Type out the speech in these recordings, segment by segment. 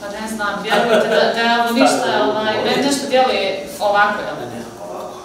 Pa ne znam, vjerujte da ovo ništa, nešto djeluje ovako, jel? Ne, ovako.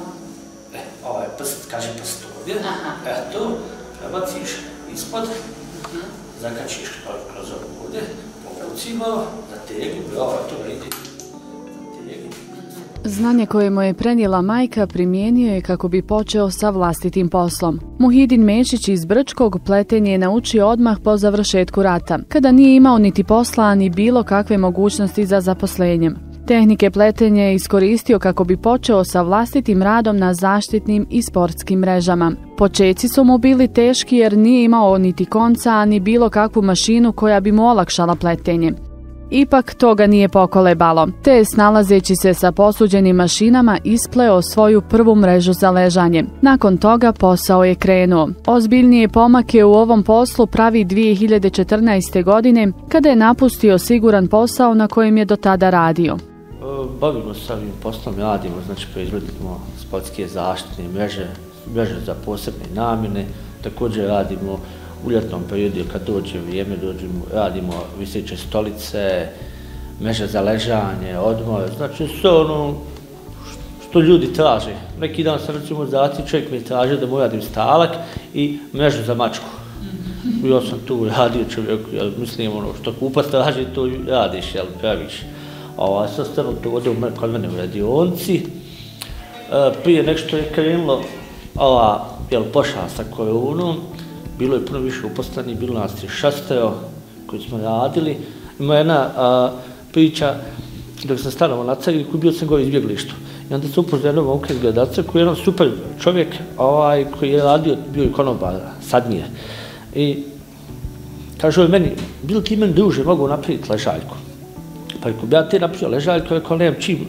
Ovaj prst, kaži prst ovdje. Tu, prebaciš ispod, zakačiš kroz ovdje, povuci malo, zategni, bravo, to ide. Zategni. Znanje koje mu je prenijela majka primijenio je kako bi počeo sa vlastitim poslom. Muhidin Mešić iz Brčkog pletenje je naučio odmah po završetku rata, kada nije imao niti posla ni bilo kakve mogućnosti za zaposlenjem. Tehnike pletenja je iskoristio kako bi počeo sa vlastitim radom na zaštitnim i sportskim mrežama. Počeci su mu bili teški jer nije imao niti konca, ni bilo kakvu mašinu koja bi mu olakšala pletenje. Ipak toga nije pokolebalo, te je snalazeći se sa posuđenim mašinama ispleo svoju prvu mrežu za ležanje. Nakon toga posao je krenuo. Ozbiljnije pomake u ovom poslu pravi 2014. godine, kada je napustio siguran posao na kojem je do tada radio. Bavimo se ovim poslom, radimo, znači proizvodimo sportske zaštitne mreže za posebne namjene, također radimo u ljetnom periodu kad dođe vrijeme, radimo viseće stolice, mreže za ležanje, odmore, znači sve ono što ljudi traže. Neki dan sam recimo zati, čovjek mi traže da mu radim stalak i mrežu za mačku. Ja sam tu radio čovjeku, mislim ono što kupac traži, to radiš, praviš. Sad stvarno to ode kod mene u radionci. Prije nek što je krenulo ova pošast sa koronom, bilo je puno više uposlenih, bilo nas 6 koji smo radili. Ima jedna priča, dok sam stanovao na Cariku, bio sam gore izbjeglištu. I onda sam upoznao jednog momka iz Gradca koji je jedan super čovjek koji je radio, bio je konobar, sad nije. I kaže meni, bilo ti meni druže, mogu napraviti ležaljku. Pa ako bi ja ti napravio ležaljku, rekao nemam čim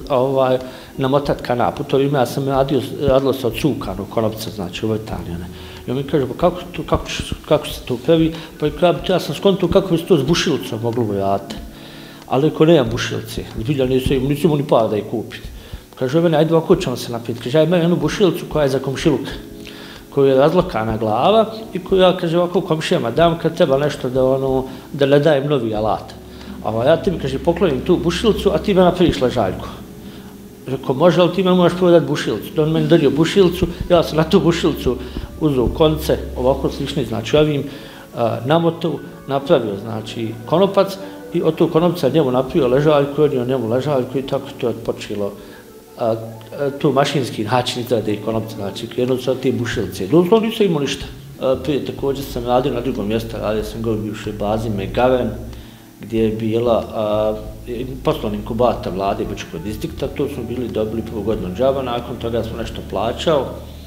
namotat kanap. U to ime ja sam radilo se od cukanu, konopca, znači u Italiji. I on mi kaže, pa kako se to pravi? Pa ja sam skontao kako bi se to s bušilicom moglo vratiti. Ali ako nemam bušilice, zbilja nisam ni para da je kupiti. Kaže, mene, ajde ovako ćemo se napiti. Kaže, ja imam jednu bušilicu koja je za komšiluk, koju je razlokana glava i koju ja, kaže, ovako komšijama dam kad treba nešto da ne dajem novi alat. Ja ti mi, kaže, poklonim tu bušilicu, a ti me napraviš ležaljku. Rekao, može, ali ti me možeš prvo dati bušilicu. On meni dario bušilicu, ja sam na tu bušilicu uzeo konce, ovako slični, znači ovim namotu, napravio, znači, konopac i od tog konopca njemu napravio ležaljku, on je njemu ležaljku i tako to je počelo tu mašinski način izrade i konopca, znači, krenuli su od te bušilice. Doslovno nisam imao ništa. Prije također sam radio na drugom mjestu, radio sam gore u bivšoj bazi Megaven, gdje je bila poslovni inkubator vlade Brčkog distrikta, to smo bili dobili prvu godinu džaba, nakon toga smo nešto plaćao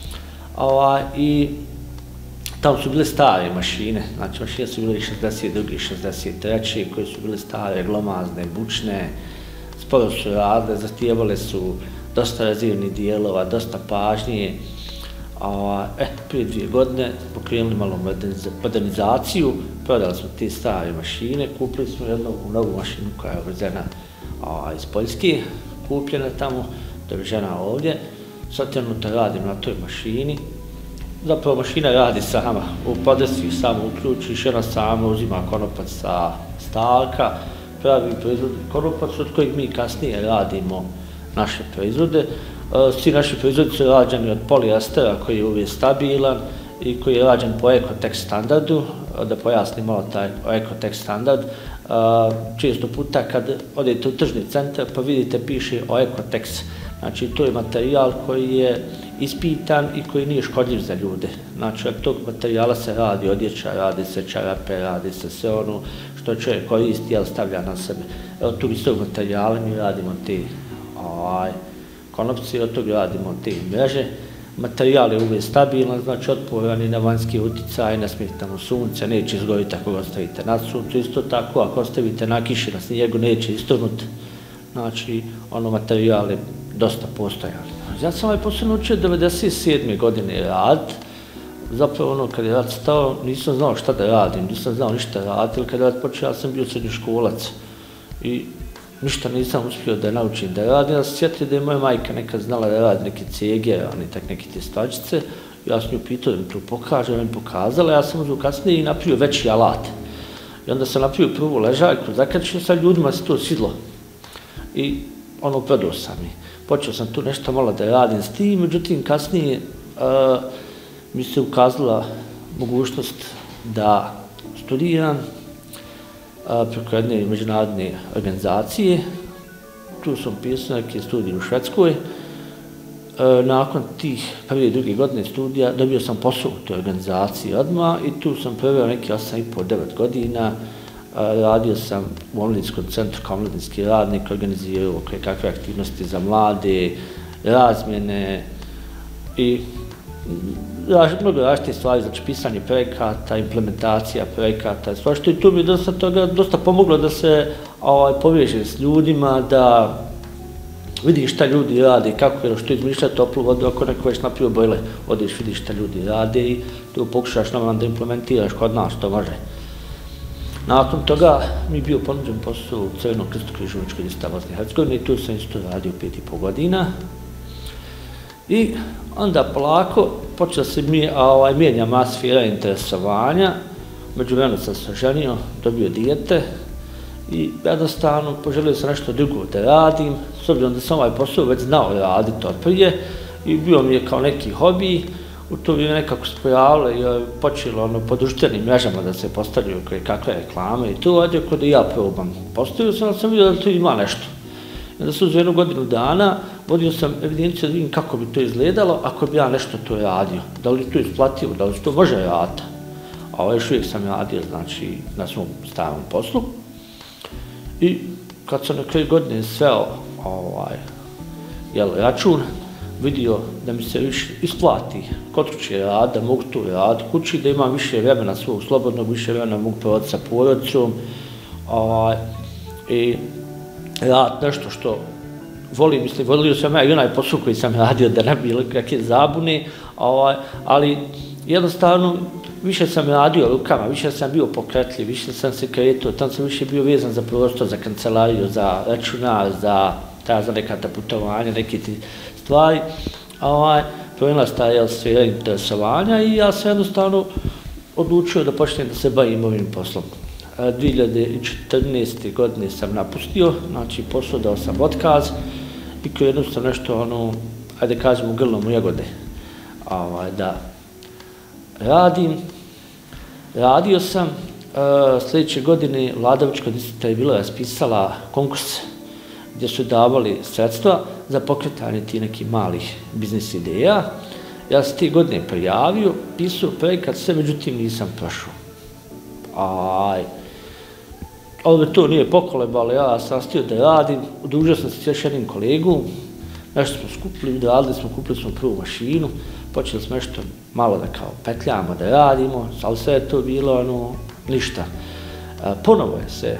i tamo su bile stare mašine, znači mašine su bile 62. i 63. koje su bile stare, glomazne, bučne, sporo su radile, zahtijevale su dosta razvijenih dijelova, dosta pažnje. Prije 2 godine pokrenuli malo modernizaciju, prodali smo te stare mašine, kupili smo jednu novu mašinu koja je uvezena iz Poljske, kupljena tamo, dovežena ovdje. Sad trenutno radim na toj mašini. Zapravo mašina radi sama, u podesiju samo uključiš, ona sama uzima konopac sa stalka, pravi proizvod konopac od kojeg mi kasnije radimo naše proizvode. Svi naši proizvodi su rađeni od polijestera koji je uvijek stabilan i koji je rađen po Ecotex standardu. Da pojasnim malo taj Ecotex standard. Često puta kad odete u tržni centar pa vidite piše o Ecotex. Znači to je materijal koji je ispitan i koji nije škodljiv za ljude. Znači od tog materijala se radi odjeća, radi se čarape, radi se sve ono što čovjek koristi, ali stavlja na sebe. Od tog istog materijala mi radimo te konopci, od toga radimo te mreže. Materijal je uvijek stabilan, znači otporan i na vanjski utjecaj, ne smijete mu sunce, neće izgoriti ako ga ostavite na suncu. Isto tako, ako ostavite na kiši, na snijegu, neće istornuti. Znači, materijal je dosta postojan. Ja sam posao naučio 1997. godine raditi. Zapravo kad je rat stao, nisam znao šta da radim, nisam znao ništa raditi, jer kad je rat počeo, ja sam bio srednjoškolac. I ništa nisam uspio da naučim da radim, ja sam sjetio da je moja majka nekad znala da radi neke cege, neke testačice. Ja sam ju pitao da mi to pokaže, ona mi pokazala, ja sam uzeo kasnije i napravio veći alat. I onda sam napravio prvu ležaljku, zakačio sam ljudima, se to svidlo. I prodao sam i počeo sam tu nešto malo da radim s tim, međutim kasnije mi se ukazala mogućnost da studiram preko jedne međunarodne organizacije. Tu sam pisao neke studije u Švedskoj. Nakon tih prve i druge godine studija dobio sam posao u toj organizaciji odmah i tu sam proveo neki 8,5-9 godina. Radio sam u omladinskom centru kao omladinski radnik, organizirao kakve aktivnosti za mlade, razmjene i mnogo različitih stvari, znači pisanje projekata, implementacija projekata, svašta i tu mi je dosta pomoglo da se povežem s ljudima, da vidim šta ljudi rade, kako je, što izmišlja toplu vodu, ako neko već napravio bojler, odeš, vidiš šta ljudi rade i tu pokušaš normalno da implementiraš kod nas što može. Nakon toga mi je bio ponuđen posao u Crvenom krstu Križevničkog lista Bosne i Hercegovine i tu sam isto radio 5,5 godina. I onda polako počela se mijenja moja sfera interesovanja, međuvremenu sam se ženio, dobio dijete i jednostavno poželio sam nešto drugo da radim, s obzirom da sam ovaj posao već znao raditi od prije i bio mi je kao neki hobi. U to vrijeme nekako se pojavilo i počelo po društvenim mrežama da se postavljaju kakve reklame i to, ajde kod da ja probam. Postavio sam, ali sam vidio da to ima nešto. I onda sam uz 1 godinu dana vodio sam evidenciju da vidim kako bi to izgledalo ako bi ja nešto to radio. Da li to isplativo, da li to može raditi. A još uvijek sam radio, znači, na svom starom poslu. I kad sam na kraju godine sveo račun, vidio da mi se više isplati kod kuće rad, da mogu to raditi kući, da imam više vremena svog slobodnog, više vremena mogu provoditi sa porodicom i raditi nešto što volim, mislim, volio sam ja i onaj posao koji sam radio da ne bilo kakve zabune, ali jednostavno više sam radio rukama, više sam bio pokretljiv, više sam se kretao, tam sam više bio vezan za prostor, za kancelariju, za računar, za neka putovanja, neke ti stvari. Promijenila se ta sfera interesovanja i ja sam jednostavno odlučio da počnem da se bavim ovim poslom. 2014. godine sam napustio, znači posao, dao sam otkaz i krenuo sam nešto, ajde kažemo, grlom u jagode da radim. Radio sam, sljedeće godine Vladovička distrikta je bila raspisala konkurs gdje su davali sredstva za pokretanje tih nekih malih biznis ideja. Ja sam te godine prijavio, pisao projekat, sve, međutim nisam prošao. Ali to nije pokolebalo, ja sam htio da radim, udružio sam se s još jednim kolegom, nešto smo skupili, radili smo, kupili smo prvu mašinu, počeli smo nešto malo da kao petljamo, da radimo, ali sve je to bilo ništa. Ponovo je se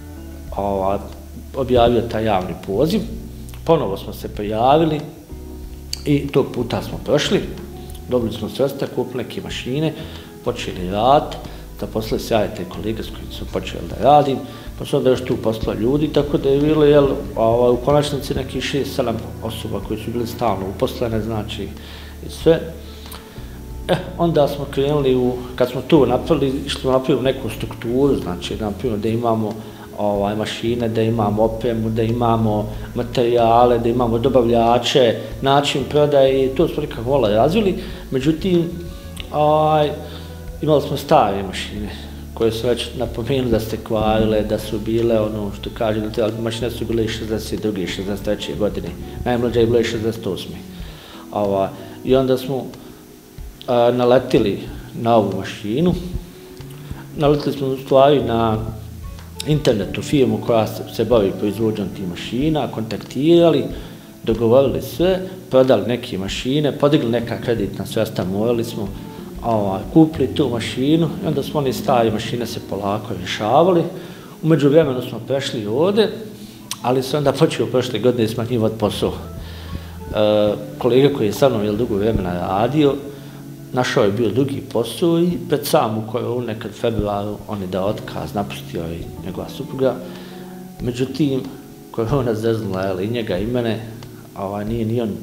objavio taj javni poziv, ponovo smo se prijavili i tog puta smo prošli, dobili smo sredstva, kupili neke mašine, počeli raditi, zaposlili se ja i te kolege s kojim sam počeli da radim, pa su onda još tu poslali ljudi, tako da je bilo u konačnici nekih 6-7 osoba koji su bili stalno uposlene, znači i sve. Onda smo krenuli, kad smo to napravili, išli napravili neku strukturu, znači napravili da imamo mašine, da imamo opremu, da imamo materijale, da imamo dobavljače, način prodaje i to smo nekako malo razvili. Međutim, imali smo stare mašine koje su već napomenuli da se kvarile, da su bile, što kažem, mašine su bile i 62. i 63. godine, najmlađa je bila i 68. I onda smo naletili na ovu mašinu, naletili smo u stvari na internetu firmu koja se bavi proizvodnjom tih mašina, kontaktirali, dogovorili sve, prodali neke mašine, podigli neka kreditna sredstva, morali smo, kupili tu mašinu i onda smo one stare mašine se polako rješavali. U međuvremenu smo prešli ovde, ali se onda počeo prošle godine smanjivati posao. Kolega koji je sa mnom dugo vremena radio, našao je bio drugi posao i pred samu koronu, nekad februaru, on je dao otkaz, napustio i njegova supruga. Međutim, korona zeznula i njega i mene, nije ni on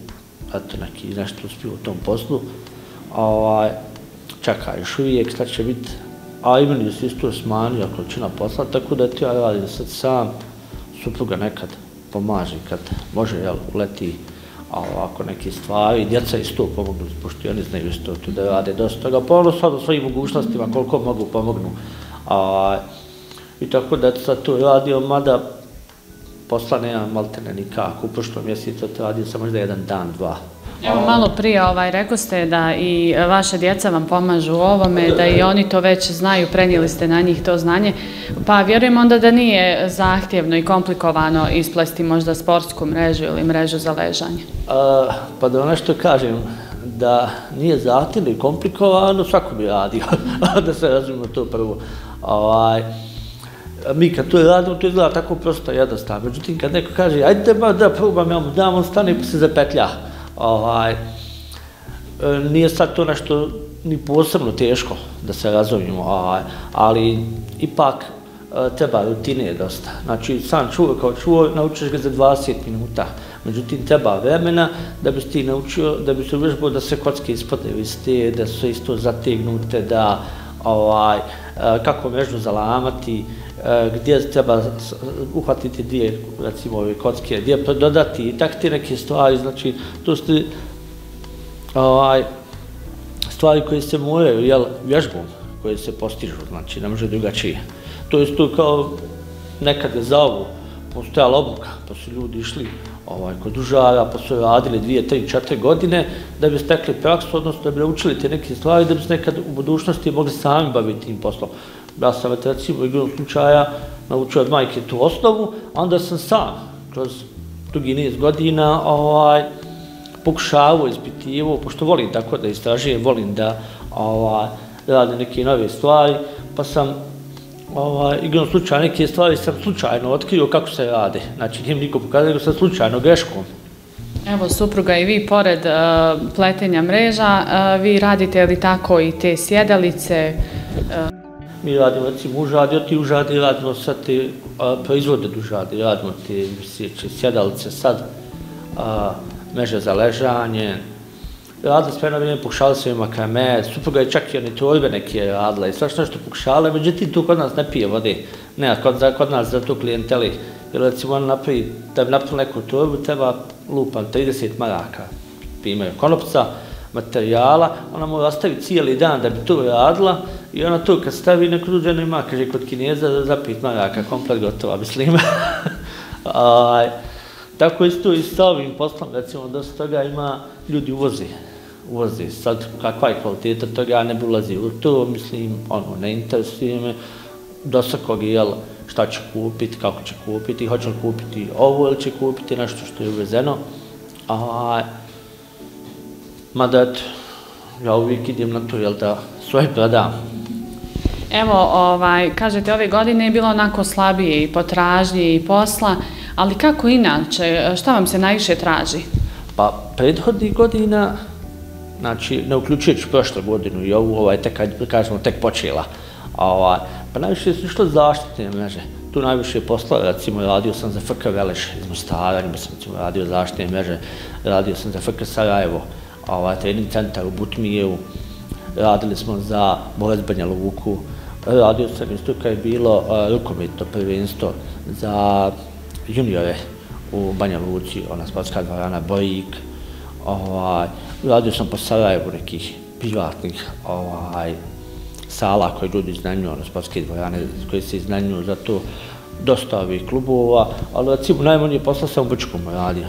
nešto uspio u tom poslu. Čeka još uvijek šta će biti, a i meni se isto smanjila količina posla, tako da ja radim sad sam, supruga nekad pomaže kad može, jel, uleti ovako neke stvari, djeca isto pomognu, pošto oni znaju isto tu da rade dosta toga, pa ono sad u svojim mogućnostima koliko mogu pomognu. I tako da sad to radio, mada posla nemam maltene nikako, u prošlom mjesecu to radio sam možda jedan dan, dva. Evo malo prije rekao ste da i vaše djeca vam pomažu u ovome, da i oni to već znaju, prenijeli ste na njih to znanje, pa vjerujem onda da nije zahtjevno i komplikovano isplesti možda sportsku mrežu ili mrežu za ležanje. Pa da nešto kažem, da nije zahtjevno i komplikovano, svako bi radio, da se razumemo to prvo. Mi kad to radimo, to izgleda tako prosto jednostavno, međutim kad neko kaže ajde da probam, ja mu dam, on stane pa se zapetlja. Nije sad to nešto ni posebno teško da se razumijemo, ali ipak treba rutine dosta. Znači, sam čuo kao čuo, naučiš ga za 20 minuta. Međutim, treba vremena da bi ti naučio, da bi se uvježbao da se kocke ispod viste, da su isto zategnute, da kako mrežu zalamati, gdje treba uhvatiti dvije, recimo, ove kocke, gdje dodati i tak ti neke stvari, znači, to su stvari koje se moraju, jel, vježbom, koje se postižu, znači, ne može drugačije. To je isto kao nekad je za ovu postojala obuka, pa su ljudi išli kod dužara, pa su radili 2, 3, 4 godine da bi stekli praksu, odnosno da bi naučili te neke stvari, da bi se nekad u budućnosti mogli sami baviti tim poslom. Ja sam, recimo, u igrom slučaja naučio od majke tu osnovu, a onda sam sam, kroz dugi niz godina, pokušavao, ispitivao, pošto volim tako da istražujem, volim da radim neke nove stvari, pa sam igrom slučaja neke stvari sam slučajno otkrio kako se rade. Znači, nijem niko pokazao, nego sam slučajno greškom. Evo, supruga i vi, pored pletenja mreža, vi radite li tako i te sjedalice? Mi radimo, recimo, užadi, od ti užadi radimo sad te proizvode od užadi, radimo te sjedalice sad, mreže za ležanje. Radili smo jedno vrijeme, pokušali smo i makrame, supruga je čak i one torbe neke radila i svašta nešto pokušala, međutim tu kod nas ne pije vode, ne, kod nas za tu klijenteli, jer recimo da bi napravili neku torbu treba lupan 30 maraka, primjer konopca, materijala, ona mora ostaviti cijeli dan da bi to radila i ona to kad stavi neko druđeno ima, kaže kod Kineza za 5 maraka, komplet gotova, mislim. Tako isto i sa ovim poslom, recimo, dosta toga ima, ljudi uvozi, sad kakva je kvaliteta toga, ne bi ulazio u to, mislim, ne interesuje me, dosta koga je, šta će kupiti, kako će kupiti, hoće li kupiti ovo ili će kupiti nešto što je uvezeno, mada eto, ja uvijek idem na to, jel da svoje prodam. Evo, kažete, ove godine je bilo onako slabije i potražnje i posla, ali kako inače, šta vam se najviše traži? Pa, prethodnih godina, znači, ne uključujući prošlu godinu i ovu, kažemo, tek počela, pa najviše su išle zaštitne mreže. Tu najviše posla, recimo, radio sam za FK Veleš iz Mostara, recimo, radio zaštitne mreže, radio sam za FK Sarajevo, trening centar u Butmijevu, radili smo za Borac Banja Luku, radio sam isto kad je bilo rukometno prvenstvo za juniore u Banja Luci, ona sportska dvorana Borik, radio sam po Sarajevu nekih privatnih sala koje ljudi iznajmljuju, ono sportske dvorane koje se iznajmljuju za to, dosta ovih klubova, ali recimo najmanje posla sam u Brčkom radio.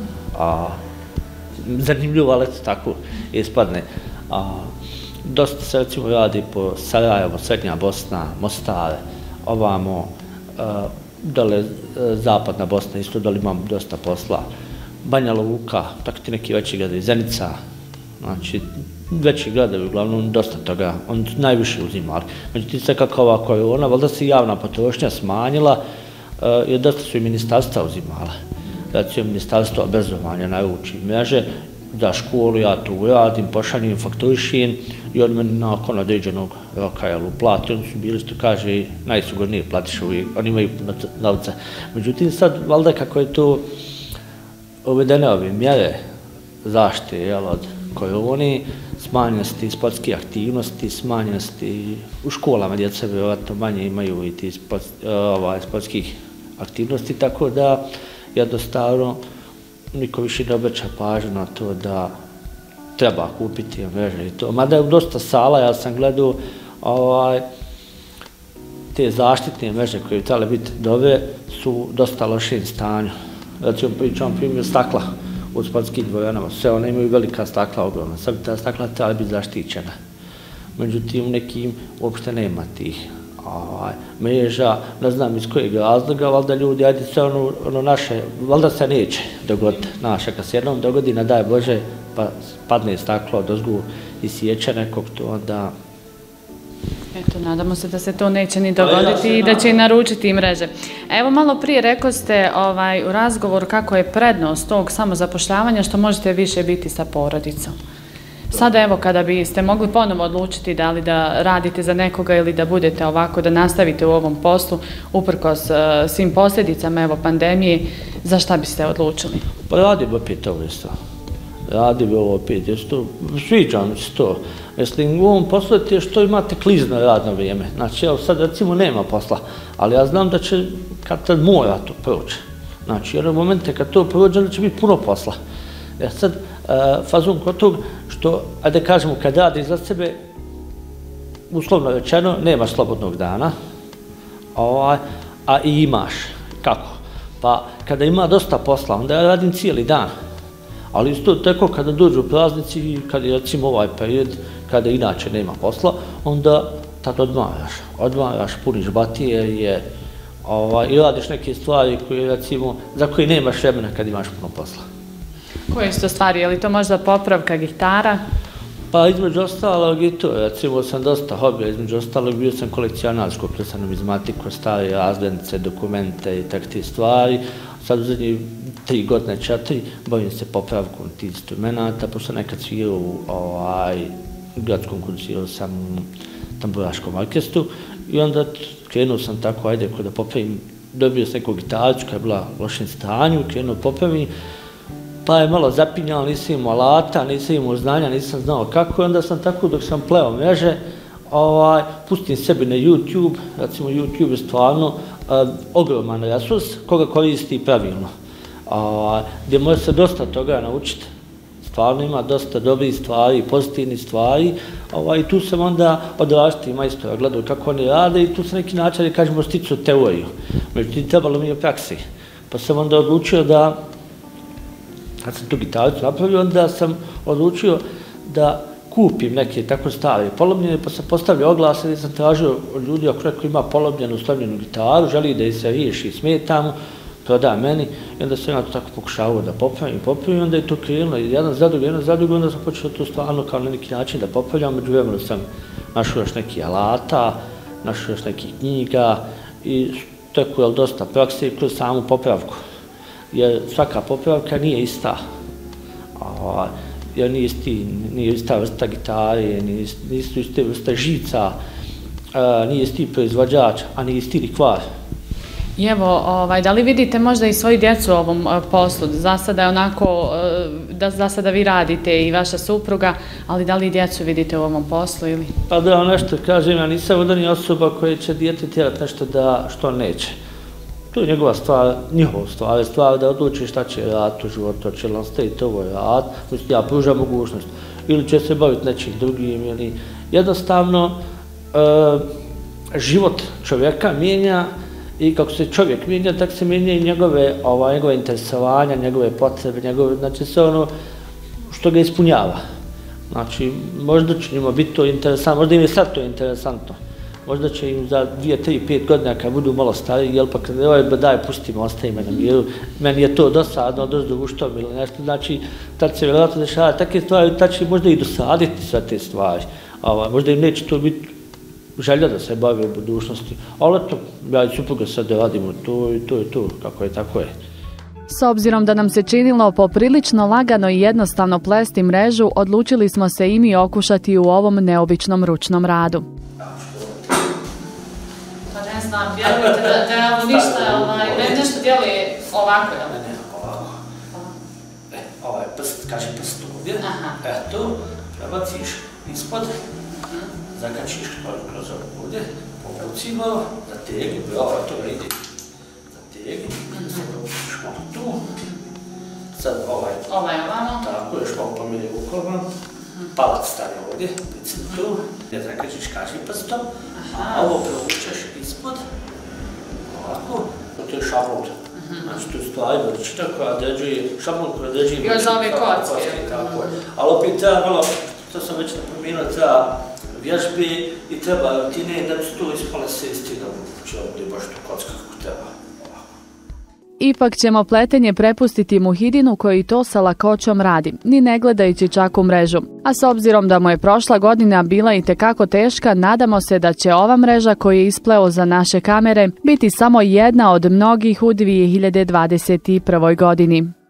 Zanimljivo, ali tako ispadne. Dosta se recimo radi po Sarajevo, Srednja Bosna, Mostar, ovamo, dole Zapadna Bosna, isto dole imam dosta posla. Banja Luka, tako ti neki veći gradovi, Zenica, znači veći gradovi, uglavnom dosta toga, oni najviše uzimali. Međutim, sve kako ova korona, valjda se javna potrošnja smanjila, jer dosta su i ministarstva uzimala. Recimo, ministarstvo obrazovanja naruči mreže, za školu ja tu uradim, pošaljem, fakturišim i on meni nakon određenog roka uplati. Oni su bili, što kaže, najsigurnije platiš uvijek, oni imaju novca. Međutim, sad, valjda kako je to uvedene ove mjere zaštite od korone, smanjenosti sportske aktivnosti, smanjenosti u školama, djeca vjerojatno manje imaju i ti sportskih aktivnosti, tako da jednostavno niko više ne obraća pažnju na to da treba kupiti mreže i to. Mada je u dosta sala, ja sam gledao te zaštitne mreže koje bi trebale biti dobre su u dosta lošem stanju. Recimo pričam primjer stakla u sportskim dvoranama, sve one imaju velika stakla ogromna, sad bi ta stakla trebala biti zaštićena. Međutim, nekim uopšte nema tih mreža, ne znam iz kojeg razloga, valjda ljudi, ajde sve ono naše, valjda se neće dogoditi naše, kad se jednom dogodi, ne daj Bože, pa padne staklo odozgo i sjeće nekog, to onda... Eto, nadamo se da se to neće ni dogoditi i da će i naručiti mreže. Evo, malo prije rekao ste u razgovoru kako je prednost tog samozapošljavanja što možete više biti sa porodicom. Sada evo, kada biste mogli ponovo odlučiti da li da radite za nekoga ili da budete ovako, da nastavite u ovom poslu, uprkos svim posljedicama evo pandemije, za šta biste odlučili? Pa radim opet ovo isto. Radim ovo opet, sviđa mi se to. Mislim, u ovom poslu je što imate klizno radno vrijeme. Znači, evo sad recimo nema posla, ali ja znam da će, kad tad mora to proći. Znači, jer u momente kad to prođe, da će biti puno posla. Jer sad, fazon kod tog, što, ajde kažemo, kad radiš za sebe, uslovno rečeno, nemaš slobodnog dana, a i imaš. Kako? Pa, kada ima dosta posla, onda ja radim cijeli dan. Ali isto tako kada dođu praznici i kada je recimo ovaj period, kada inače nema posla, onda tad odmaraš, puniš baterije i radiš neke stvari koje recimo, za koje nemaš vremena kad imaš puno posla. Koje su to stvari? Je li to možda popravka gitara? Pa između ostalog i to, recimo sam dosta hobija, između ostalog bio sam kolekcionar, skupio sam numizmatiku, stare razglednice, dokumente i takve stvari. Sad u zadnje 3 godine, 4, bavim se popravkom tih instrumenta, pošto nekad svirao u gradskom koncertu sam u tamburaškom orkestru i onda krenuo sam tako, ajde, da popravim, dobio sam neku gitaricu koja je bila u lošem stanju, krenuo popravim, pa je malo zapinjalo, nisam imao alata, nisam imao znanja, nisam znao kako i onda sam tako dok sam pleo mreže, pustim sebi na YouTube, recimo YouTube je stvarno ogroman resurs koga koristi pravilno, gdje može se dosta toga naučiti. Stvarno ima dosta dobrih stvari, pozitivnih stvari i tu sam onda od različitih majstora gledao kako oni rade i tu sam neki način, kažemo, sticao teoriju. Međutim, trebalo mi je praksi. Pa sam onda odlučio da, kad sam tu gitaricu napravio, onda sam odlučio da kupim neke tako stare polomljene, pa sam postavljao oglase gdje sam tražio od ljudi ako neko ima polomljenu, slomljenu gitaru, želi da je se riješi, smeta mu, proda meni i onda sam ja to tako pokušavao da popravim i onda je to krenulo jedan za drugo, onda sam počeo to stvarno kao na neki način da popravljam, među vremenu sam našao još nekih alata, našao još nekih knjiga i tako je dosta prakse kroz samu popravku, jer svaka popravka nije ista. Jer nije ista vrsta gitare, nisu iste vrste žica, nije isti proizvođač, a nije isti ni kvar. I evo, da li vidite možda i svoju djecu u ovom poslu? Za sada je onako, da za sada vi radite i vaša supruga, ali da li i djecu vidite u ovom poslu ili? Pa da vam nešto kažem, ja nisam odani osoba koja će dijete tjerati nešto što neće. To je njegova stvar, njihova stvar da odluči šta će raditi u životu, će li on staviti ovo rad, mislim, ja pružam mogućnost, ili će se baviti nečim drugim, ili jednostavno život čovjeka mijenja i kako se čovjek mijenja, tako se mijenja i njegove interesovanja, njegove potrebe, znači sve ono što ga ispunjava. Znači, možda će njima biti to interesantno, možda im je sad to interesantno. Možda će im za 2, 3, 5 godina kad budu malo stariji, jel pa kad daj pustimo, ostavimo na miru, meni je to dosadno, dođu uštom ili nešto, znači tad se vjerojatno dešava takve stvari, tad će možda i dosaditi sve te stvari, možda im neće to biti želja da se bave u budućnosti, ali eto, ja i supruga sad radimo to i to, kako je, tako je. S obzirom da nam se činilo poprilično lagano i jednostavno plesti mrežu, odlučili smo se i mi okušati u ovom neobičnom ručnom radu. Ne znam, vjerujete da ovo ništa, meni nešto djeluje ovako, jel? Ne, ovako. Ovaj prst, kaže prst. ovdje, eto, prebaciš ispod, zakačiš kroz ovdje, popuci malo, zategni, bravo, to ide, zategni, sad opustiš malo tu, sad ovaj ovamo, tako, još malo pomiri rukovan, palac stavi ovdje, licem tu, gdje zakačiš kaži prstom, a ovo prevučeš ispod, ovako, to je šablon. Znači, to je stvari veličina koja određuje, šablon koja određuje još za ove kocke. Ali opet treba malo, to sam već napomenuo, treba vježbe i treba rutine da bi to ispale se istina uče ovdje baš to kocka kako treba. Ipak ćemo pletenje prepustiti Muhidinu koji to sa lakoćom radi, ni ne gledajući čak u mrežu. A s obzirom da mu je prošla godina bila itekako teška, nadamo se da će ova mreža koju je ispleo za naše kamere biti samo jedna od mnogih u 2021. godini.